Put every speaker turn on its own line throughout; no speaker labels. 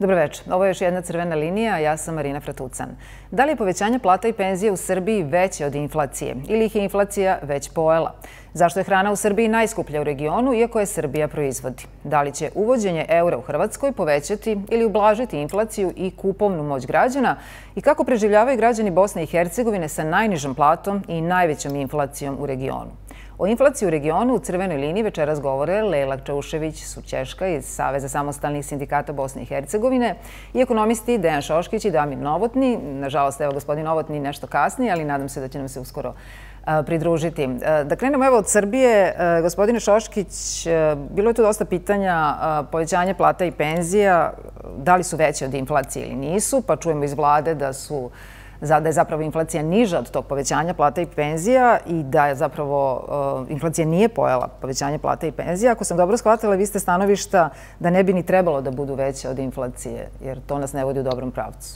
Dobro večer. Ovo je još jedna crvena linija, ja sam Marina Fratucan. Da li je povećanje plata i penzija u Srbiji veće od inflacije ili ih je inflacija već pojela? Zašto je hrana u Srbiji najskuplja u regionu, iako je Srbija proizvodi? Da li će uvođenje eura u Hrvatskoj povećati ili ublažiti inflaciju i kupovnu moć građana? I kako preživljavaju građani Bosne i Hercegovine sa najnižom platom i najvećom inflacijom u regionu? O inflaciji u regionu u crvenoj liniji večeras govore Lejla Čaušević-Sućeška iz Saveza samostalnih sindikata Bosne i Hercegovine i ekonomisti Dejan Šoškić i Damir Novotni. Nažalost, evo gospodin Novotni nešto kasnije, ali nadam se da će nam se uskoro pridružiti. Da krenemo evo od Srbije. Gospodine Šoškić, bilo je tu dosta pitanja, povećanje plata i penzija, da li su veće od inflacije ili nisu, pa čujemo iz vlade da je zapravo inflacija niža od tog povećanja plata i penzija i da je zapravo inflacija nije pojela povećanje plata i penzija. Ako sam dobro shvatila, vi ste stanovišta da ne bi ni trebalo da budu veće od inflacije, jer to nas ne vodi u dobrom pravcu.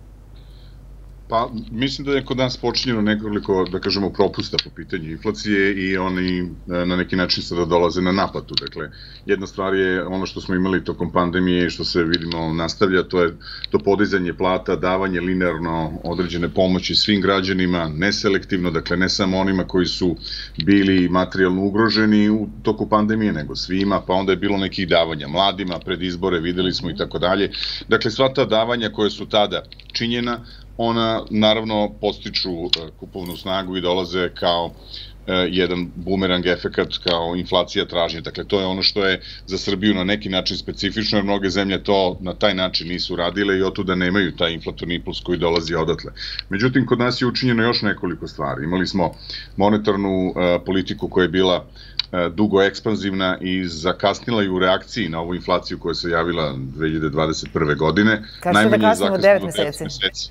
Pa, mislim da je kod nas počinjeno nekoliko, da kažemo, propusta po pitanju inflacije i oni na neki način sada dolaze na naplatu. Dakle, jedna stvar je ono što smo imali tokom pandemije i što se, vidimo, nastavlja, to je to podizanje plata, davanje linearno određene pomoći svim građanima, neselektivno, dakle, ne samo onima koji su bili materijalno ugroženi u toku pandemije, nego svima, pa onda je bilo nekih davanja mladima, pred izbore, videli smo i tako dalje. Dakle, sva ta davanja koja su tada činjena, ona naravno podstiču kupovnu snagu i dolaze kao jedan bumerang efekat, kao inflacija tražnje. Dakle, to je ono što je za Srbiju na neki način specifično, jer mnoge zemlje to na taj način nisu radile i otuda nemaju taj inflatorni impuls koji dolazi odatle. Međutim, kod nas je učinjeno još nekoliko stvari. Imali smo monetarnu politiku koja je bila dugo ekspanzivna i zakasnila i u reakciji na ovu inflaciju koja se javila 2021. godine.
Kažete da kasnimo 9 meseci.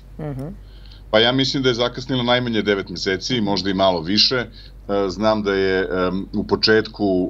Pa ja mislim da je zakasnila najmanje 9 meseci, možda i malo više. Znam da je u početku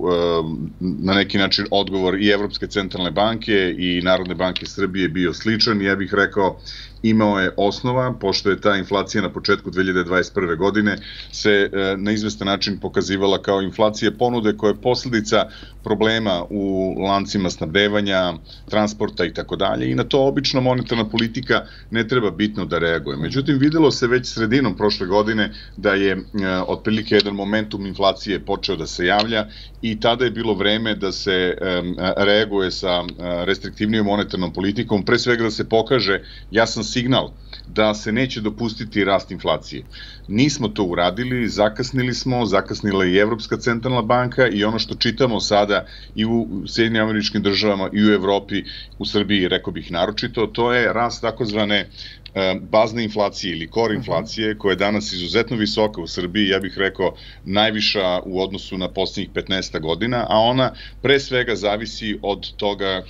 na neki način odgovor i Evropske centralne banke i Narodne banke Srbije bio sličan. Ja bih rekao, imao je osnova, pošto je ta inflacija na početku 2021. godine se na izvestan način pokazivala kao inflacija ponude koja je posledica problema u lancima snabdevanja, transporta i tako dalje. I na to obično monetarna politika ne treba bitno da reaguje. Međutim, videlo se već sredinom prošle godine da je otprilike jedan momentum inflacije počeo da se javlja i tada je bilo vreme da se reaguje sa restriktivnijom monetarnom politikom, pre svega da se pokaže jasan signal da se neće dopustiti rast inflacije. Nismo to uradili, zakasnila i Evropska centralna banka i ono što čitamo sada i u Sjedinjenim Američkim Državama i u Evropi, u Srbiji, rekao bih naročito, to je rast takozvane bazne inflacije ili core inflacije, koja je danas izuzetno visoka u Srbiji, ja bih rekao najviša u odnosu na posljednjih 15 godina, a ona pre svega zavisi od toga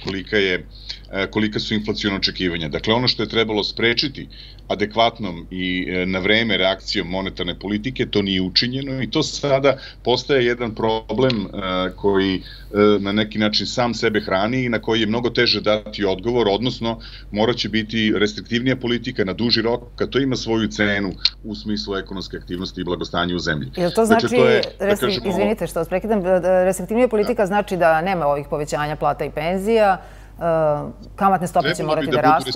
kolika su inflaciona očekivanja. Dakle, ono što je trebalo sprečiti adekvatnom i na vreme reakcijom monetarne politike, to nije učinjeno i to sada postaje jedan problem koji na neki način sam sebe hrani i na koji je mnogo teže dati odgovor, odnosno morat će biti restriktivnija politika na duži rok, kad to ima svoju cenu u smislu ekonomske aktivnosti i blagostanja u zemlji.
Jel to znači, izvinite što vas prekidam, restriktivnija politika znači da nema ovih povećanja plata i penzija, kamatne stope će morati da rastu?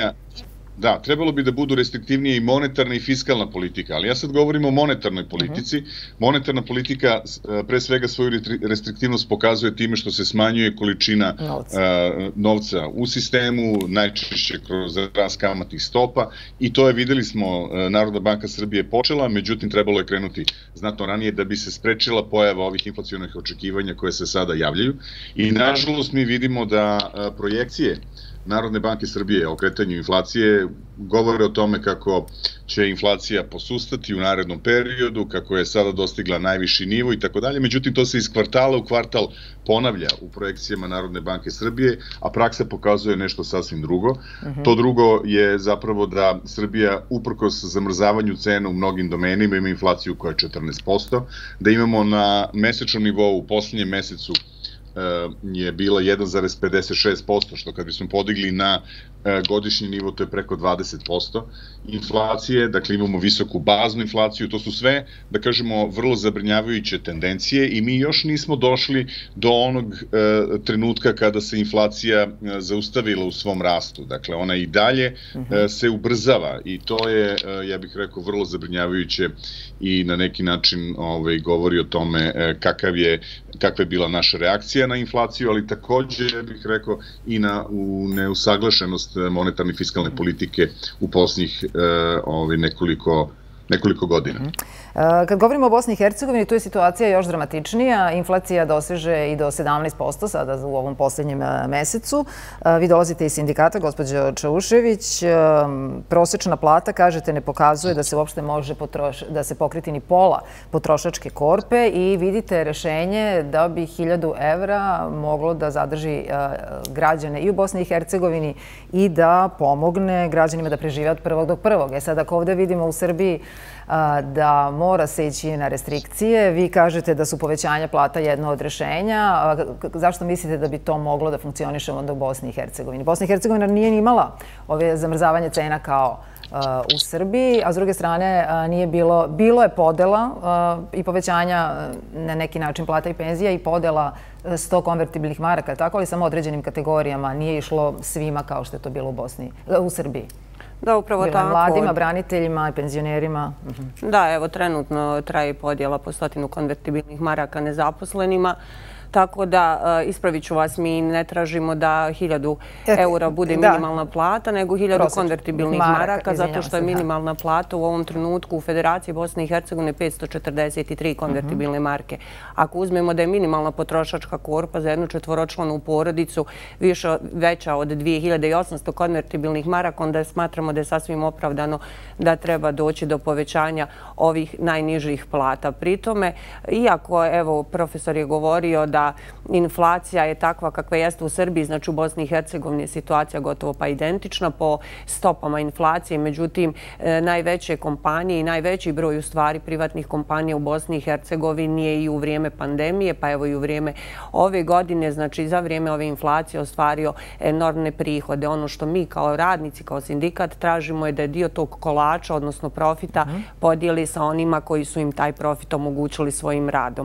Da, trebalo bi da budu restriktivnije i monetarna i fiskalna politika, ali ja sad govorim o monetarnoj politici. Monetarna politika pre svega svoju restriktivnost pokazuje time što se smanjuje količina novca u sistemu, najčešće kroz rast kamatnih stopa i to je, videli smo, Narodna banka Srbije počela, međutim trebalo je krenuti znatno ranije da bi se sprečila pojava ovih inflacionih očekivanja koje se sada javljaju i nažalost mi vidimo da projekcije Narodne banke Srbije o kretanju inflacije govore o tome kako će inflacija posustati u narednom periodu, kako je sada dostigla najviši nivo i tako dalje. Međutim, to se iz kvartala u kvartal ponavlja u projekcijama Narodne banke Srbije, a praksa pokazuje nešto sasvim drugo. To drugo je zapravo da Srbija, uprkos zamrzavanju cena u mnogim domenima, ima inflaciju koja je 14%, da imamo na mesečnom nivou u posljednjem mesecu je bila 1,56%, što kad bismo podigli na godišnji nivo, to je preko 20% inflacije, dakle imamo visoku baznu inflaciju, to su sve, da kažemo, vrlo zabrinjavajuće tendencije i mi još nismo došli do onog trenutka kada se inflacija zaustavila u svom rastu. Dakle, ona i dalje se ubrzava i to je, ja bih rekao, vrlo zabrinjavajuće i na neki način govori o tome kakva je bila naša reakcija na inflaciju, ali takođe, ja bih rekao, i na neusaglašenost monetarne i fiskalne politike u posljednjih nekoliko godina.
Kad govorimo o Bosni i Hercegovini, tu je situacija još dramatičnija. Inflacija doseže i do 17% sada u ovom posljednjem mesecu. Vi dolazite iz sindikata, gospođo Čaušević. Prosečna plata, kažete, ne pokazuje da se uopšte može da se pokriti ni pola potrošačke korpe i vidite rešenje da bi 1000 evra moglo da zadrži građane i u Bosni i Hercegovini i da pomogne građanima da prežive od prvog do prvog. Sad, ako ovde vidimo u Srbiji da mora se ići na restrikcije. Vi kažete da su povećanja plata jedno od rešenja. Zašto mislite da bi to moglo da funkcioniše onda u Bosni i Hercegovini? Bosna i Hercegovina nije ni imala ove zamrzavanje cena kao u Srbiji, a s druge strane bilo je podela i povećanja na neki način plata i penzija i podela 100 konvertibilnih maraka, tako ali samo određenim kategorijama, nije išlo svima kao što je to bilo u Srbiji.
Da, upravo tako.
Mladima, braniteljima i penzionerima.
Da, evo, trenutno traje podjela po 100 konvertibilnih maraka nezaposlenima. Tako da, ispravit ću vas, mi ne tražimo da 1000 eura bude minimalna plata, nego 1000 konvertibilnih maraka, zato što je minimalna plata u ovom trenutku u Federaciji Bosne i Hercegovine 543 konvertibilne marke. Ako uzmemo da je minimalna potrošačka korpa za jednu četvoročlanu porodicu veća od 2800 konvertibilnih maraka, onda smatramo da je sasvim opravdano da treba doći do povećanja ovih najnižih plata. Pritome, iako, evo, profesor je govorio da inflacija je takva kakva jeste u Srbiji, znači u Bosni i Hercegovini je situacija gotovo pa identična po stopama inflacije. Međutim, najveće kompanije i najveći broj u stvari privatnih kompanija u Bosni i Hercegovini je i u vrijeme pandemije, pa evo i u vrijeme ove godine, znači za vrijeme ove inflacije ostvario enormne prihode. Ono što mi kao radnici, kao sindikat tražimo je da je dio tog kolača, odnosno profita, podijeli sa onima koji su im taj profit omogućili svojim radom.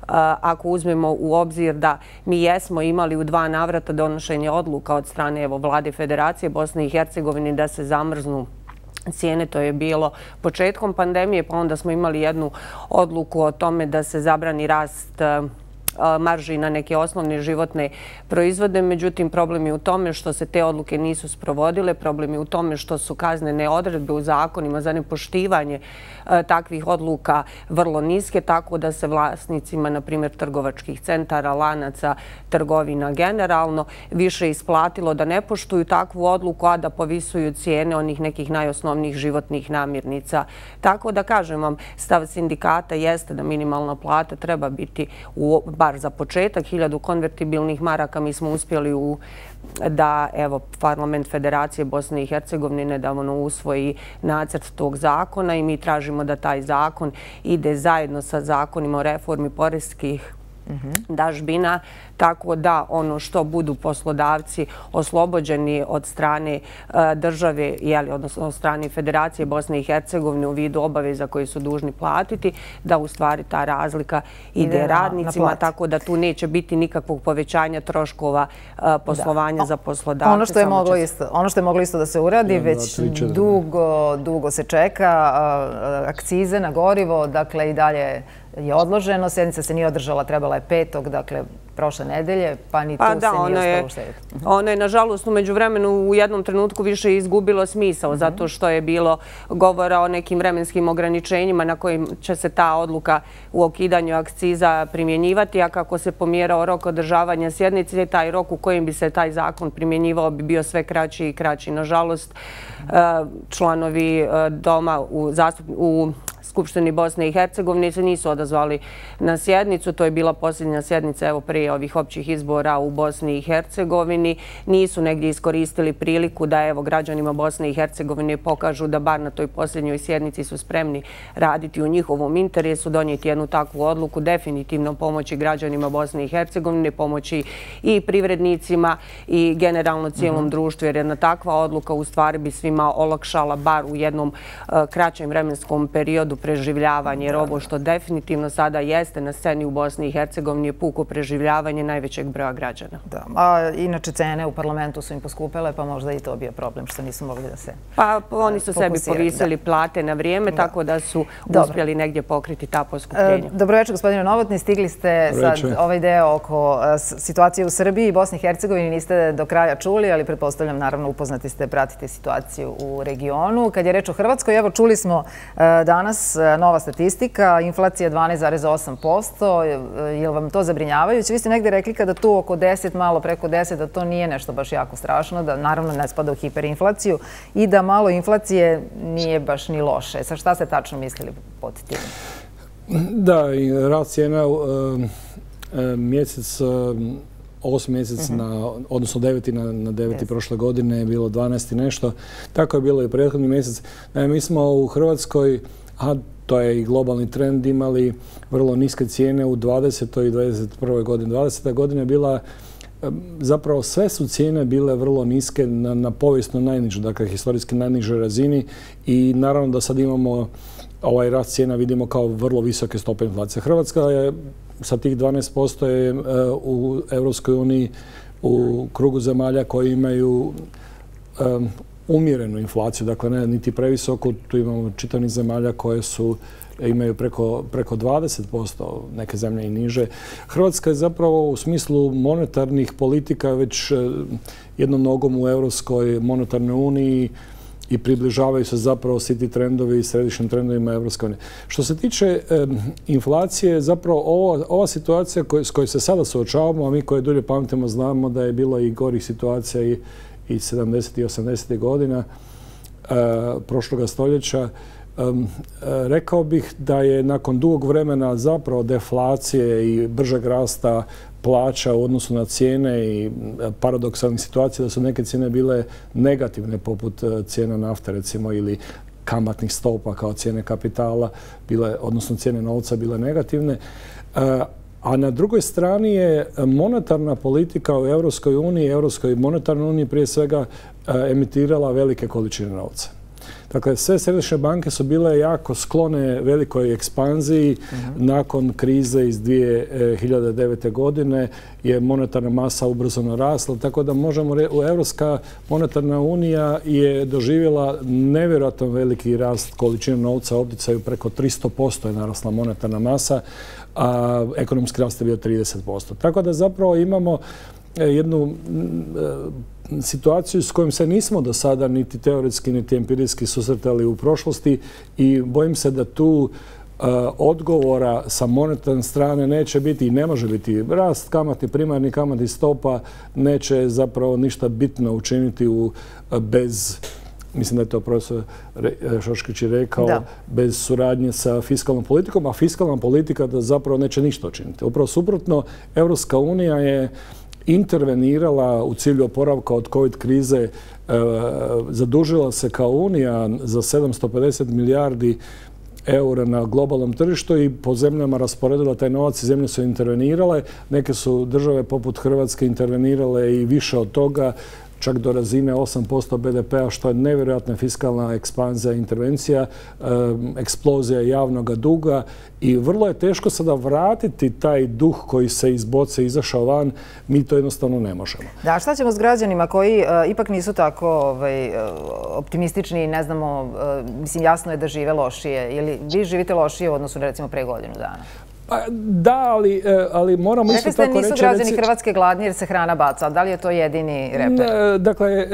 Ako uzmemo u obzir da mi jesmo imali u 2 navrata donošenje odluka od strane Vlade Federacije Bosne i Hercegovine da se zamrznu cijene, to je bilo početkom pandemije, pa onda smo imali jednu odluku o tome da se zabrani rast marži na neke osnovne životne proizvode. Međutim, problem je u tome što se te odluke nisu sprovodile. Problem je u tome što su kaznene odredbe u zakonima za nepoštivanje takvih odluka vrlo niske, tako da se vlasnicima, na primjer, trgovačkih centara, lanaca, trgovina generalno, više isplatilo da ne poštuju takvu odluku, a da povisuju cijene onih nekih najosnovnijih životnih namirnica. Tako da, kažem vam, stav sindikata jeste da minimalna plata treba biti bar za početak 1000 konvertibilnih maraka. Mi smo uspjeli da, evo, Parlament Federacije Bosne i Hercegovine nedavno usvoji nacrt tog zakona i mi tražimo da taj zakon ide zajedno sa zakonima o reformi poreskih dažbina, tako da ono što budu poslodavci oslobođeni od strane države, odnosno od strane Federacije Bosne i Hercegovine u vidu obaveza koje su dužni platiti, da u stvari ta razlika ide radnicima, tako da tu neće biti nikakvog povećanja troškova poslovanja za poslodavce.
Ono što je moglo isto da se uradi, već dugo se čeka, akcize na gorivo, dakle i dalje je odloženo, sjednica se nije održala, trebala je 5. dakle prošle nedelje, pa ni tu se nije ostalo uštediti.
Ono je, nažalost, umeđu vremenu u jednom trenutku više izgubilo smisao, zato što je bilo govora o nekim vremenskim ograničenjima na kojim će se ta odluka u okidanju akciza primjenjivati, a kako se pomjerao rok održavanja sjednice, taj rok u kojem bi se taj zakon primjenjivao bi bio sve kraći i kraći. Nažalost, članovi doma u Skupštini Bosne i Hercegovine se nisu odazvali na sjednicu. To je bila posljednja sjednica evo prije ovih općih izbora u Bosni i Hercegovini. Nisu negdje iskoristili priliku da evo građanima Bosne i Hercegovine pokažu da bar na toj posljednjoj sjednici su spremni raditi u njihovom interesu, donijeti jednu takvu odluku, definitivno pomoći građanima Bosne i Hercegovine, pomoći i privrednicima i generalno cijelom društvu, jer jedna takva odluka u stvari bi svima olakšala bar u jednom kraćem vremenskom periodu preživljavanje, jer ovo što definitivno sada jeste na sceni u Bosni i Hercegovini je puko preživljavanje najvećeg broja građana.
Da, a inače cene u parlamentu su im poskupele, pa možda i to bio problem što nisu mogli da se
Pa oni su sebi povisili plate na vrijeme, tako da su uspjeli negdje pokriti ta poskupljenja.
Dobro večer, gospodine Novotni. Stigli ste sad ovaj deo oko situacije u Srbiji i Bosni i Hercegovini. Niste do kraja čuli, ali pretpostavljam, naravno, upoznati ste, pratite situaciju u regionu. Kad je reč o Hrvatskoj, evo, čuli smo danas nova statistika, inflacija 12,8%. Je li vam to zabrinjavajuće? Vi ste negdje rekli kada tu oko 10, malo preko 10, da to nije nešto baš jako strašno, da naravno ne spada u hiperinflaciju i da malo inflacije nije baš ni loše. Sa šta ste tačno mislili pod tim?
Da, rast cijena mjesec, 8 mjesec, odnosno 9. na 9. prošle godine je bilo 12 i nešto. Tako je bilo i prethodni mjesec. Mi smo u Hrvatskoj, a to je i globalni trend, imali vrlo niske cijene u 20. i 21. godini. 20. godina je bila, zapravo sve su cijene bile vrlo niske na povijesno najnižoj, dakle historijski najnižoj razini i naravno da sad imamo ovaj rast cijena vidimo kao vrlo visoke stope inflacije. Hrvatska je sa tih 12% je u Europskoj uniji u krugu zemalja koji imaju umjerenu inflaciju, dakle ne niti previsoku, tu imamo čitav niz zemalja koje imaju preko 20%, neke zemlje i niže. Hrvatska je zapravo u smislu monetarnih politika već jednom nogom u Europskoj monetarnoj uniji i približavaju se zapravo svi ti trendovi i središnjim trendovima Europske unije. Što se tiče inflacije, zapravo ova situacija s kojoj se sada suočavamo, a mi koje dulje pamtimo znamo da je bilo i gorih situacija i 70. i 80. godina prošloga stoljeća, rekao bih da je nakon dugog vremena zapravo deflacije i bržeg rasta plaća u odnosu na cijene i paradoksalnih situacija da su neke cijene bile negativne poput cijena nafte recimo ili kamatnih stopa kao cijene kapitala, odnosno cijene novca bile negativne. A na drugoj strani je monetarna politika u Europskoj uniji, Europskoj monetarnoj uniji prije svega emitirala velike količine novca. Dakle, sve središnje banke su bile jako sklone velikoj ekspanziji. Nakon krize iz 2009. godine je monetarna masa ubrzano rasla, tako da možemo reći Europska monetarna unija je doživjela nevjerojatno veliki rast količine novca u opticaju, preko 300% je narasla monetarna masa, a ekonomski rast je bio 30%. Tako da zapravo imamo jednu situaciju s kojom se nismo do sada niti teoretski niti empirijski susretali u prošlosti i bojim se da tu odgovora sa monetarne strane neće biti i ne može biti. Rast kamati, primarni kamatnih stopa neće zapravo ništa bitno učiniti bez, mislim da je to profesor Šoškić i rekao, bez suradnje sa fiskalnom politikom, a fiskalna politika da zapravo neće ništa učiniti. Upravo suprotno, Europska unija je intervenirala u cilju oporavka od COVID krize, zadužila se kao Unija za 750 milijardi eura na globalnom tržištu i po zemljama rasporedila taj novac i zemlje su intervenirale. Neke su države poput Hrvatske intervenirale i više od toga, čak do razine 8% BDP-a, što je nevjerojatna fiskalna ekspanzija, intervencija, eksplozija javnog duga i vrlo je teško sada vratiti taj duh koji se iz boce izašao van. Mi to jednostavno ne možemo.
Da, šta ćemo s građanima koji ipak nisu tako optimistični i ne znamo, mislim, jasno je da žive lošije ili vi živite lošije u odnosu recimo pre godinu dana?
Da, ali moramo isto tako reći...
Rekli ste nisu građani Hrvatske gladni jer se hrana baca. Da li je to jedini reper?
Dakle,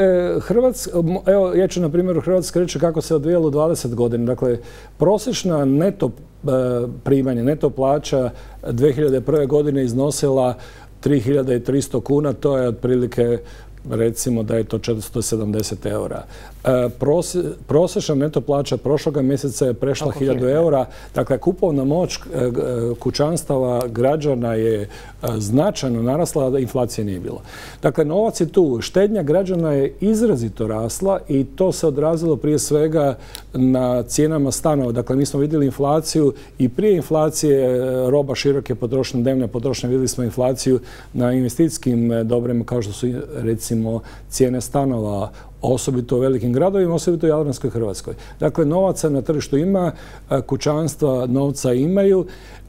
evo ja ću na primjeru Hrvatske reći kako se odvijalo 20 godina. Dakle, prosječna neto primanje, neto plaća 2001. godine iznosila 3300 kuna, to je otprilike recimo da je to 470 eura. Prosječna neto plaća prošloga mjeseca je prešla 1000 eura. Dakle, kupovna moć kućanstava građana je značajno narasla, a da inflacije nije bilo. Dakle, novac je tu. Štednja građana je izrazito rasla i to se odrazilo prije svega na cijenama stanova. Dakle, mi smo vidjeli inflaciju i prije inflacije roba široke potrošnje, dnevne potrošnje, vidjeli smo inflaciju na investicijskim dobrima kao što su recimo cijene stanova, osobito u velikim gradovima, osobito u Jadranskoj Hrvatskoj. Dakle, novaca na tržištu ima, kućanstva novca imaju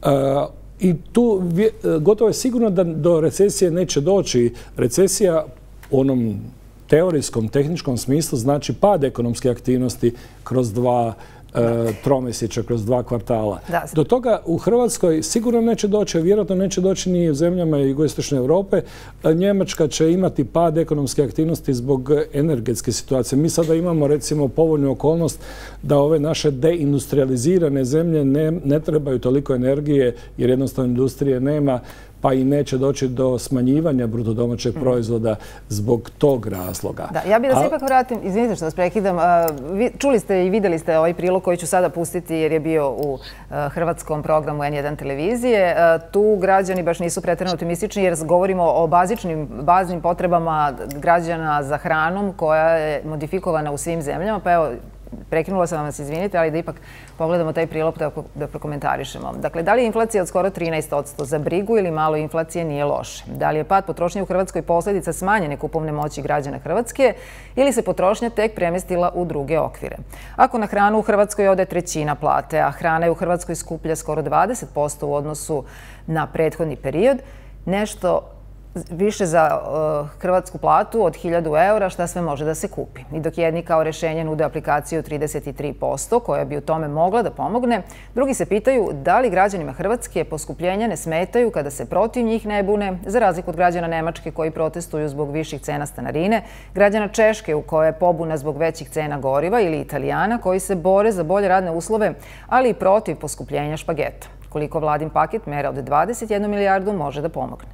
i tu gotovo je sigurno da do recesije neće doći. Recesija u onom teorijskom, tehničkom smislu znači pad ekonomske aktivnosti kroz 2 tromjesečja, kroz 2 kvartala. Do toga u Hrvatskoj sigurno neće doći, vjerojatno neće doći ni u zemljama jugoistočne Europe. Njemačka će imati pad ekonomske aktivnosti zbog energetske situacije. Mi sada imamo recimo povoljnu okolnost da ove naše deindustrializirane zemlje ne trebaju toliko energije jer jednostavno industrije nema, pa i neće doći do smanjivanja bruto domaćeg proizvoda zbog tog razloga.
Da, ja bih da se ipak vratim, izvinite što vas prekidam, čuli ste i vidjeli ste ovaj prilog koji ću sada pustiti jer je bio u hrvatskom programu N1 televizije. Tu građani baš nisu pretjerano optimistični jer govorimo o baznim potrebama građana za hranom koja je modifikovana u svim zemljama. Pa evo, prekinula sam vas, izvinite, ali da ipak pogledamo taj prilog da prokomentarišemo. Dakle, da li je inflacija od skoro 13% za brigu ili malo inflacije nije loše? Da li je pad potrošnje u Hrvatskoj posljedica smanjene kupovne moći građana Hrvatske ili se potrošnja tek premjestila u druge okvire? Ako na hranu u Hrvatskoj ode 1/3 plate, a hrana je u Hrvatskoj skuplja skoro 20% u odnosu na prethodni period, nešto više za hrvatsku platu od 1000 eura, šta sve može da se kupi. I dok jedni kao rješenje nude aplikaciju 33% koja bi u tome mogla da pomogne, drugi se pitaju da li građanima Hrvatske poskupljenja ne smetaju kada se protiv njih ne bune, za razliku od građana Nemačke koji protestuju zbog viših cena stanarine, građana Češke u kojoj je pobuna zbog većih cena goriva ili Italijana koji se bore za bolje radne uslove, ali i protiv poskupljenja špageta. Koliko vladin paket mera od 21 milijardu može da pomogne?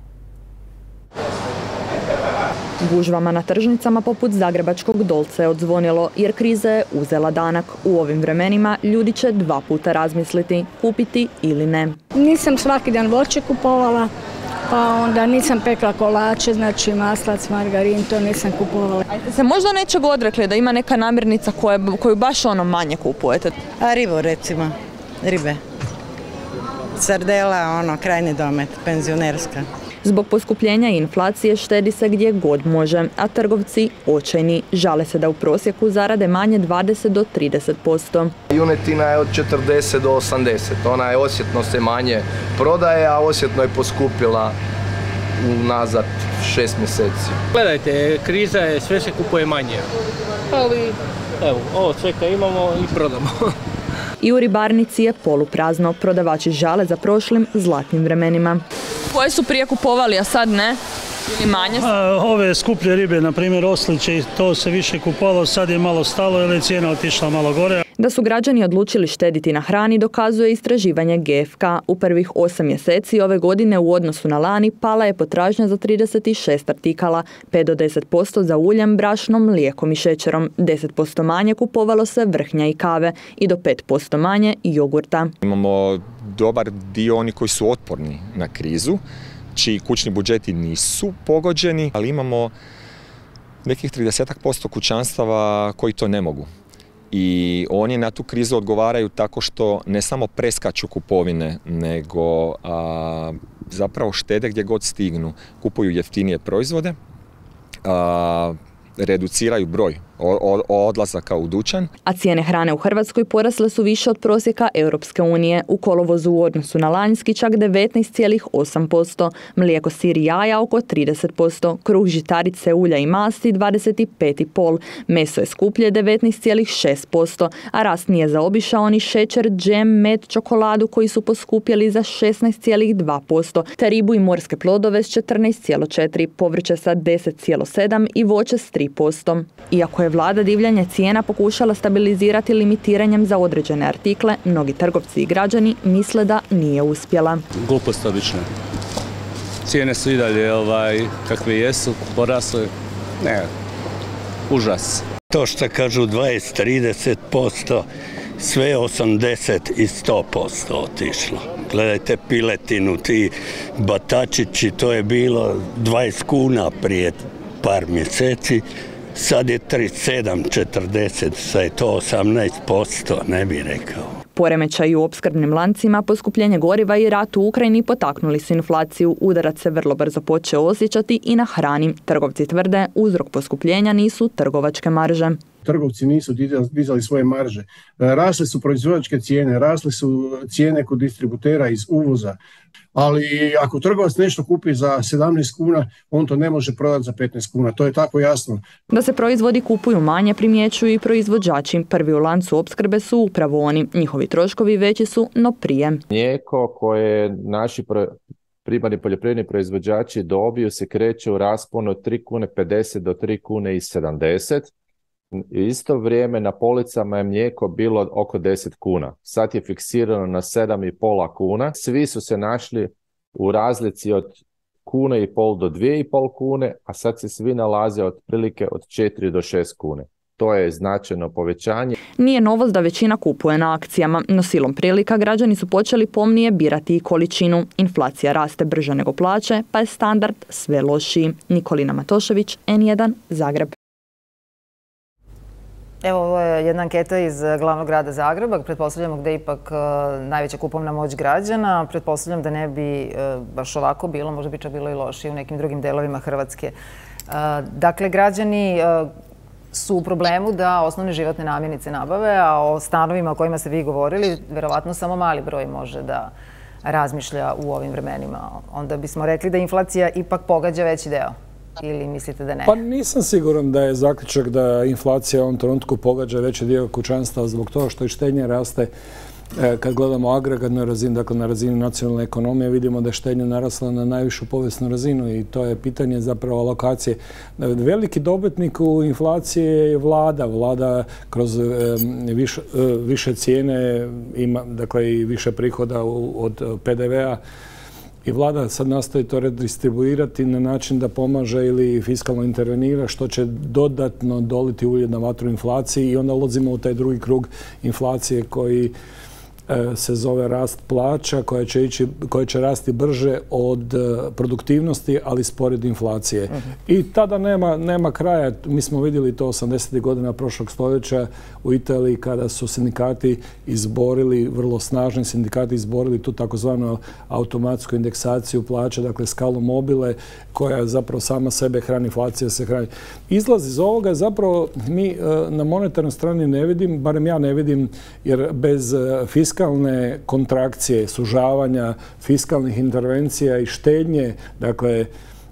Gužvama na tržnicama poput zagrebačkog Dolca je odzvonilo jer kriza je uzela danak. U ovim vremenima ljudi će 2 puta razmisliti, kupiti ili ne.
Nisam svaki dan voće kupovala, pa onda nisam pekla kolače, znači maslac, margarin, to nisam kupovala.
A se možda nečeg odrekli da ima neka namirnica koju baš manje kupujete?
A ribu recimo, ribe. Sardela, krajnji domet, penzionerska.
Zbog poskupljenja i inflacije štedi se gdje god može, a trgovci očajni žale se da u prosjeku zarade manje 20 do 30%.
Junetina je od 40 do 80, ona je osjetno se manje prodaje, a osjetno je poskupila unazad 6 mjeseci.
Gledajte, kriza je, sve se kupuje manje, ali evo, ovo sve kad imamo i prodamo.
I u ribarnici je poluprazno, prodavači žale za prošlim zlatnim vremenima. Koje su prije kupovali, a sad ne? Ili manje?
Ove skuplje ribe, na primjer osliće, to se više kupovalo, sad je malo stalo jer je cijena otišla malo gore.
Da su građani odlučili štediti na hrani dokazuje istraživanje GFK. U prvih 8 mjeseci ove godine u odnosu na lani pala je potražnja za 36 artikala, 5 do 10% za uljem, brašnom, mlijekom i šećerom, 10% manje kupovalo se vrhnja i kave i do 5% manje jogurta.
Imamo dobar dio oni koji su otporni na krizu, čiji kućni budžeti nisu pogođeni, ali imamo nekih 30% kućanstava koji to ne mogu. I oni na tu krizu odgovaraju tako što ne samo preskaču kupovine, nego zapravo štede gdje god stignu. Kupuju jeftinije proizvode, reduciraju broj odlazaka u dućan.
A cijene hrane u Hrvatskoj porasle su više od prosjeka Europske unije. U kolovozu u odnosu na lanjski čak 19,8%, mlijeko, sir i jaja oko 30%, kruh, žitarice, ulja i masti 25,5%, meso je skuplje 19,6%, a rast nije zaobišao ni šećer, džem, med, čokoladu koji su poskupjeli za 16,2%, te ribu i morske plodove s 14,4%, povrće sa 10,7% i voće s 3%. Iako je vlada divljanje cijena pokušala stabilizirati limitiranjem za određene artikle, mnogi trgovci i građani misle da nije uspjela.
Glupost obično. Cijene su i dalje kakve jesu, porasle. Ne, užas. To što kažu 20-30%, sve 80 i 100% otišlo. Gledajte piletinu, ti batačići, to je bilo 20 kuna prije par mjeseci, sad je 37-40, sad je to 18%, ne bih rekao.
Poremećaji u opskrbnim lancima, poskupljenje goriva i rat u Ukrajini potaknuli su inflaciju. Udarac se vrlo brzo počeo osjećati i na hrani. Trgovci tvrde, uzrok poskupljenja nisu trgovačke marže.
Trgovci nisu dizali svoje marže. Rasle su proizvođačke cijene, rasle su cijene kod distributera iz uvoza. Ali ako trgovac nešto kupi za 17 kuna, on to ne može prodati za 15 kuna. To je tako jasno.
Da se proizvodi kupuju manje primjećuju i proizvođači. Prvi u lancu opskrbe su upravo oni. Njihovi troškovi veći su, no prije.
Mlijeko koje naši primarni poljoprivredni proizvođači dobiju se kreće u rasponu od 3 kune 50 do 3 kune i 70. Isto vrijeme na policama je mlijeko bilo oko 10 kuna. Sad je fiksirano na 7,5 kuna. Svi su se našli u razlici od 1,5 do 2,5 kune, a sad se svi nalaze otprilike od 4 do 6 kune. To je značajno povećanje.
Nije novost da većina kupuje na akcijama, no silom prilika građani su počeli pomnije birati i količinu. Inflacija raste brže nego plaće, pa je standard sve lošiji. Nikolina Matošević, N1, Zagreb.
Evo, ovo je jedna anketa iz glavnog grada Zagreba. Pretpostavljamo gde je ipak najveća kupovna moć građana. Pretpostavljam da ne bi baš ovako bilo, možda bi čak bilo i lošije u nekim drugim delovima Hrvatske. Dakle, građani su u problemu da osnovne životne namirnice nabave, a o stanovima o kojima ste vi govorili, verovatno samo mali broj može da razmišlja u ovim vremenima. Onda bismo rekli da inflacija ipak pogađa veći deo. Ili mislite da ne?
Pa nisam siguran da je zaključak da inflacija u ovom trenutku pogađa veći dio kućanstva zbog toga što i štednja raste. Kad gledamo agregatnu razinu, dakle na razini nacionalne ekonomije, vidimo da je štednja narasla na najvišu povijesnu razinu i to je pitanje zapravo alokacije. Veliki dobitnik u inflaciji je vlada. Vlada kroz više cijene ima, dakle, i više prihoda od PDV-a. I vlada sad nastoji to redistribuirati na način da pomaže ili fiskalno intervenira, što će dodatno doliti ulje na vatru inflaciji i onda ulazimo u taj drugi krug inflacije koji se zove rast plaća, koja će rasti brže od produktivnosti, ali spored inflacije. I tada nema kraja. Mi smo vidjeli to 80. godina prošlog stoljeća u Italiji kada su sindikati izborili, vrlo snažni sindikati izborili tu takozvanu automatsku indeksaciju plaća, dakle skalu mobile, koja zapravo sama sebe hrani, inflacija se hrani. Izlaz iz ovoga zapravo mi na monetarnoj strani ne vidim, barem ja ne vidim, jer bez fiskalne kontrakcije, sužavanja, fiskalnih intervencija i štednje, dakle,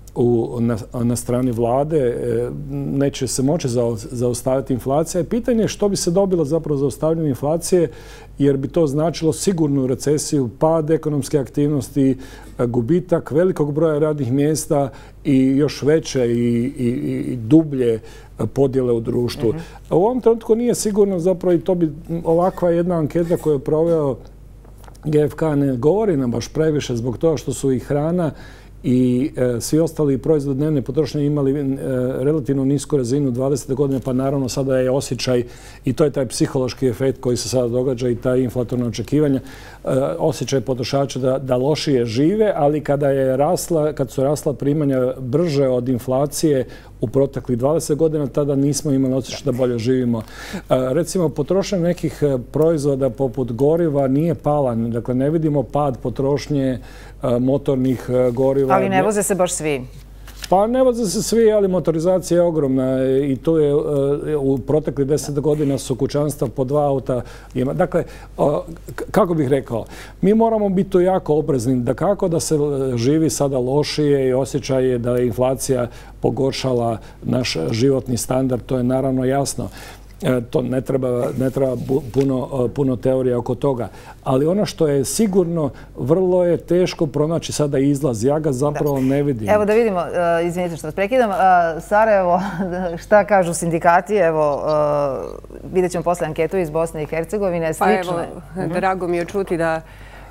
na strani vlade, neće se moći zaustaviti inflacija. Pitanje je što bi se dobilo zapravo zaustavljanjem inflacije, jer bi to značilo sigurnu recesiju, pad ekonomske aktivnosti, gubitak velikog broja radnih mjesta i još veće i dublje podjele u društvu. U ovom trenutku nije sigurno zapravo i to bi ovakva jedna anketa koju je proveo GFK ne govori nam baš previše zbog toga što su i hrana i svi ostali proizvodi dnevne potrošnje imali relativno nisku razinu 20. godine, pa naravno sada je osjećaj i to je taj psihološki efekt koji se sada događa i taj inflatorno očekivanje, osjećaj potrošača da lošije žive, ali kad su rasla primanja brže od inflacije u proteklih 20 godina, tada nismo imali osjećaj da bolje živimo. Recimo, potrošnja nekih proizvoda poput goriva nije pala. Dakle, ne vidimo pad potrošnje motornih goriva.
Ali ne voze se baš svi.
Pa ne voze se svi, ali motorizacija je ogromna i tu je u proteklih 10 godina su kućanstva po 2 auta. Dakle, kako bih rekao, mi moramo biti tu jako oprezni da kako da se živi sada lošije i osjećaj je da je inflacija pogoršala naš životni standard, to je naravno jasno. To ne treba puno teorija oko toga. Ali ono što je sigurno, vrlo je teško pronaći sada izlaz. Ja ga zapravo ne vidim.
Evo da vidimo, izvinite što vas prekidam. Sarajevo, šta kažu sindikati? Evo, vidjet ćemo posle anketu iz Bosne i Hercegovine.
Pa evo, drago mi je čuti da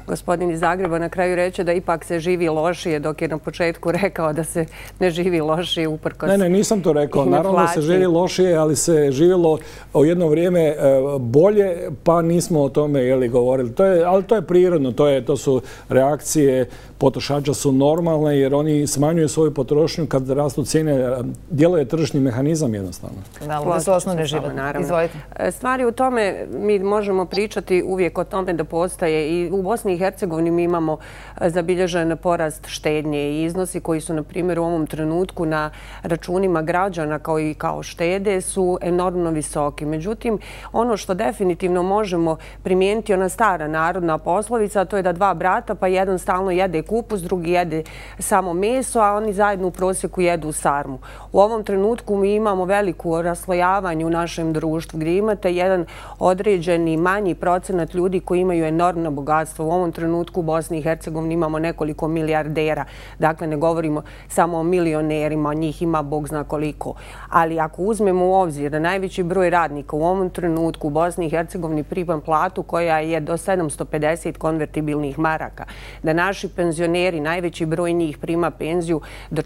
gospodin iz Zagreba na kraju reče da ipak se živi lošije, dok je na početku rekao da se ne živi lošije uprkos.
Ne, nisam to rekao. Naravno da se živi lošije, ali se živjelo u jedno vrijeme bolje, pa nismo o tome govorili. Ali to je prirodno, to su reakcije potrošača su normalne jer oni smanjuju svoju potrošnju kad rastu cijene. Djeluje tržišni mehanizam jednostavno.
Da su osnovne život. Izvolite.
Stvari u tome, mi možemo pričati uvijek o tome da postaje i u Bosni i Hercegovini mi imamo zabilježen porast štednje i iznosi koji su, na primjer, u ovom trenutku na računima građana kao štede su enormno visoki. Međutim, ono što definitivno možemo primijeniti, ona stara narodna poslovica, to je da dva brata, pa jedan stalno jede kupus, drugi jede samo meso, a oni zajedno u prosjeku jedu sarmu. U ovom trenutku mi imamo veliku raslojavanje u našem društvu gdje imate jedan određeni manji procenat ljudi koji imaju enormno bogatstvo. U ovom trenutku u Bosni i Hercegovini imamo nekoliko milijardera. Dakle, ne govorimo samo o milionerima, njih ima Bog zna koliko. Ali ako uzmemo u obzir da najveći broj radnika u ovom trenutku u Bosni i Hercegovini prima platu koja je do 750 konvertibilnih maraka, da naši penzioneri, najveći broj njih prima penziju do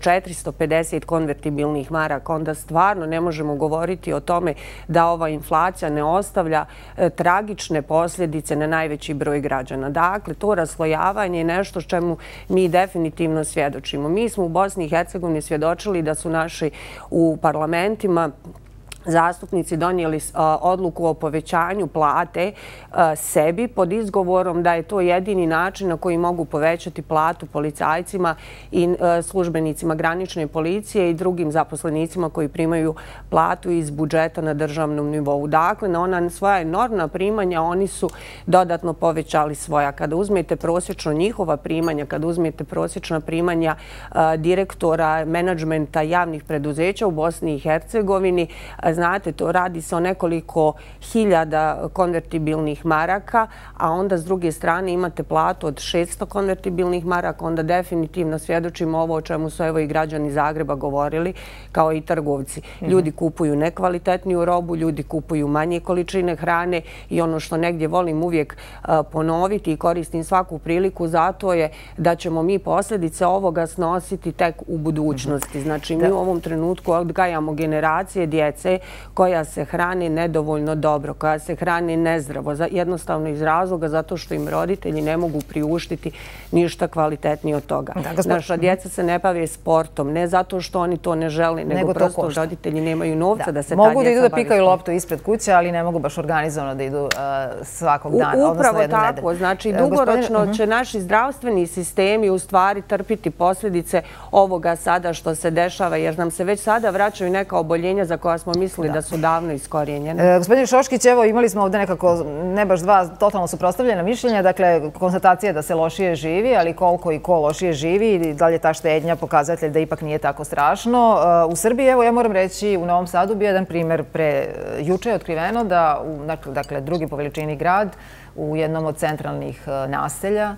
450 konvertibilnih maraka, onda stvarno ne možemo govoriti o tome da ova inflacija ne ostavlja tragične posljedice na najveći broj građana. Dakle, to raslojavanje je nešto čemu mi definitivno svjedočimo. Mi smo u Bosni i Hercegovini svjedočili da su naši u parlamentima zastupnici donijeli odluku o povećanju plate sebi pod izgovorom da je to jedini način na koji mogu povećati platu policajcima i službenicima granične policije i drugim zaposlenicima koji primaju platu iz budžeta na državnom nivou. Dakle, na ona svoja enormna primanja oni su dodatno povećali svoja. Kada uzmete prosječno njihova primanja, kada uzmete prosječna primanja direktora menadžmenta javnih preduzeća u Bosni i Hercegovini, znate, to radi se o nekoliko hiljada konvertibilnih maraka, a onda s druge strane imate platu od 600 konvertibilnih maraka, onda definitivno svjedočimo ovo o čemu su evo i građani Zagreba govorili, kao i trgovci. Ljudi kupuju nekvalitetniju robu, ljudi kupuju manje količine hrane i ono što negdje volim uvijek ponoviti i koristim svaku priliku, zato je da ćemo mi posljedice ovoga snositi tek u budućnosti. Znači, mi u ovom trenutku odgajamo generacije djece koja se hrani nedovoljno dobro, koja se hrani nezdravo, jednostavno iz razloga zato što im roditelji ne mogu priuštiti ništa kvalitetnije od toga. Naša djeca se ne bave sportom, ne zato što oni to ne žele, nego prosto roditelji nemaju novca da se ta djeca bave.
Mogu da idu da pikaju loptu ispred kuće, ali ne mogu baš organizovano da idu svakog dana.
Upravo tako. Znači, dugoročno će naši zdravstveni sistemi u stvari trpiti posljedice ovoga sada što se dešava, jer nam se već sada vraćaju neka oboljenja za koja smo mislili da su davno iskorijenjene.
Gospodin Šoškić, evo imali smo ovdje nekako, ne baš dva totalno suprotstavljena mišljenja, dakle konstatacija da se lošije živi, ali koliko i ko lošije živi i da li je ta štednja pokazatelj da ipak nije tako strašno. U Srbiji, evo ja moram reći, u Novom Sadu bio jedan primjer juče je otkriveno da, dakle drugi po veličini grad, u jednom od centralnih naselja,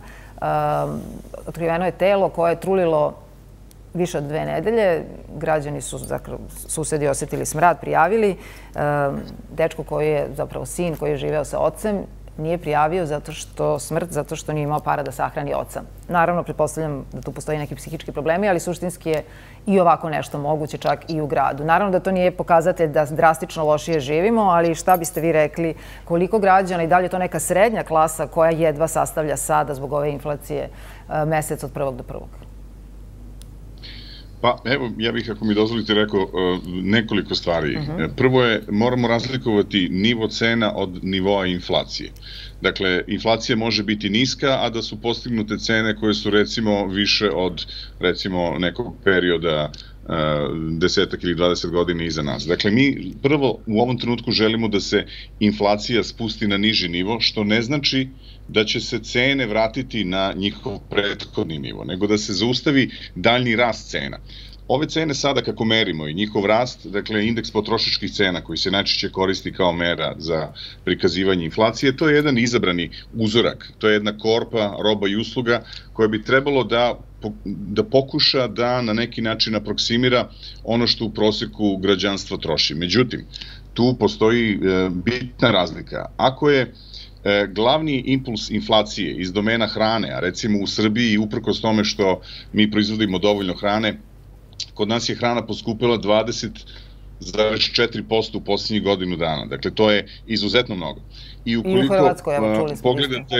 otkriveno je telo koje je trulilo više od 2 nedelje. Građani su, susedi, osjetili smrad, prijavili. Dečko koji je zapravo sin, koji je živeo sa ocem, nije prijavio zato što nije imao para da sahrani oca. Naravno, pretpostavljam da tu postoji neki psihički problemi, ali suštinski je i ovako nešto moguće čak i u gradu. Naravno da to nije pokazatelj da drastično lošije živimo, ali šta biste vi rekli, koliko građana i da li je to neka srednja klasa koja jedva sastavlja sada zbog ove inflacije mesec od 1. do 1.
Pa evo, ja bih, ako mi dozvolite, rekao nekoliko stvari. Prvo je, moramo razlikovati nivo cena od nivoa inflacije. Dakle, inflacija može biti niska, a da su postignute cene koje su recimo više od recimo nekog perioda 10 ili 20 godina iza nas. Dakle, mi prvo u ovom trenutku želimo da se inflacija spusti na niži nivo, što ne znači da će se cene vratiti na njihov prethodni nivo, nego da se zaustavi daljni rast cena. Ove cene sada kako merimo i njihov rast, dakle indeks potrošačkih cena koji se najčešće koristi kao mera za prikazivanje inflacije, to je jedan izabrani uzorak, to je jedna korpa roba i usluga koja bi trebalo da pokuša da na neki način aproksimira ono što u prosjeku građanstvo troši. Međutim, tu postoji bitna razlika. Ako je glavni impuls inflacije iz domena hrane, a recimo u Srbiji, uprkos tome što mi proizvodimo dovoljno hrane, kod nas je hrana poskupila 20,4% u posljednjih godinu dana. Dakle, to je izuzetno mnogo.
I u Hrvatskoj, evo čuli smo.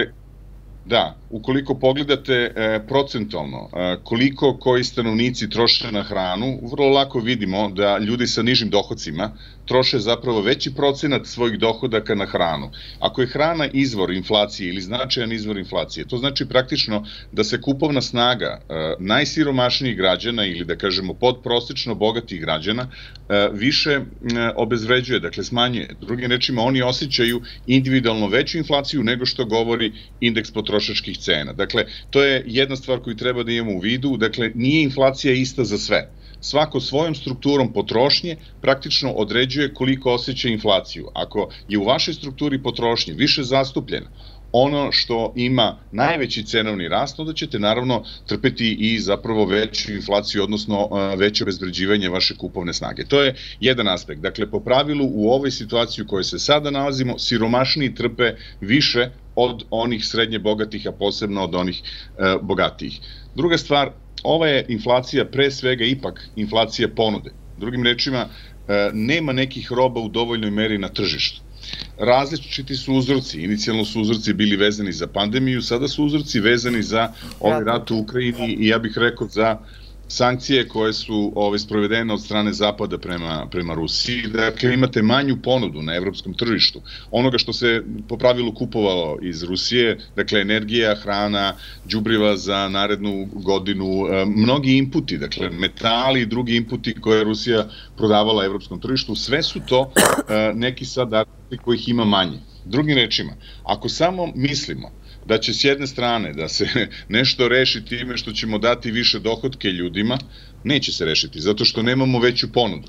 Ukoliko pogledate procentualno koliko koji stanovnici troše na hranu, vrlo lako vidimo da ljudi sa nižim dohodcima troše zapravo veći procenat svojih dohodaka na hranu. Ako je hrana izvor inflacije ili značajan izvor inflacije, to znači praktično da se kupovna snaga najsiromašnijih građana ili da kažemo podprosečno bogatih građana više obezvređuje, dakle smanjuje. Drugim rečima, oni osjećaju individualno veću inflaciju nego što govori indeks potrošačkih cena. Dakle, to je jedna stvar koju treba da imamo u vidu. Dakle, nije inflacija ista za sve. Svako svojom strukturom potrošnje praktično određuje koliko osjeća inflaciju. Ako je u vašoj strukturi potrošnje više zastupljena ono što ima najveći cenovni rast, onda ćete naravno trpeti i zapravo veću inflaciju, odnosno veće obezvređivanje vaše kupovne snage. To je jedan aspekt. Dakle, po pravilu u ovoj situaciji u kojoj se sada nalazimo, siromašniji trpe više od onih srednje bogatih, a posebno od onih bogatijih. Druga stvar, ova je inflacija pre svega ipak inflacija ponude. Drugim rečima, nema nekih roba u dovoljnoj meri na tržištu. Različiti su uzroci. Inicijalno su uzroci bili vezani za pandemiju, sada su uzroci vezani za ovaj rat u Ukrajini i ja bih rekao za sankcije koje su sprovedene od strane Zapada prema Rusiji. Dakle, imate manju ponudu na evropskom tržištu. Onoga što se po pravilu kupovalo iz Rusije, dakle, energija, hrana, đubriva za narednu godinu, mnogi inputi, dakle, metali i drugi inputi koje je Rusija prodavala evropskom tržištu, sve su to neki sad artikli kojih ima manje. Drugim rečima, ako samo mislimo da će s jedne strane da se nešto reši time što ćemo dati više dohotke ljudima, neće se rešiti, zato što nemamo veću ponudu.